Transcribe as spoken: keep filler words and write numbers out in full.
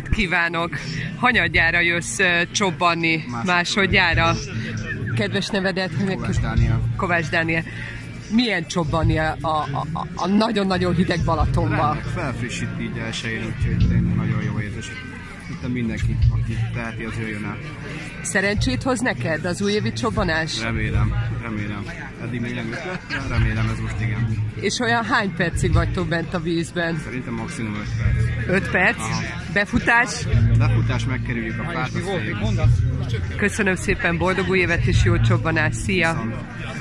Kívánok! Hanyadjára jössz csobbanni? Másodjára? Kedves nevedet? Kovács Dániel. Kovács Dániel. Milyen csobbanni a, a, a, a nagyon-nagyon hideg Balatonban? Felfrissít így elsőjén, úgyhogy tényleg nagyon jó érzés. Itt mindenki, aki teheti, az jöjjön el. Szerencsét hoz neked az újévi csobbanás? Remélem, remélem. Eddig még nem jött, de remélem ez most igen. És olyan hány percig vagytok bent a vízben? Szerintem maximum öt perc. öt perc? Aha. Befutás? Befutás, megkerüljük a párt. Köszönöm szépen, boldog új évet és jó csobbanás! Szia!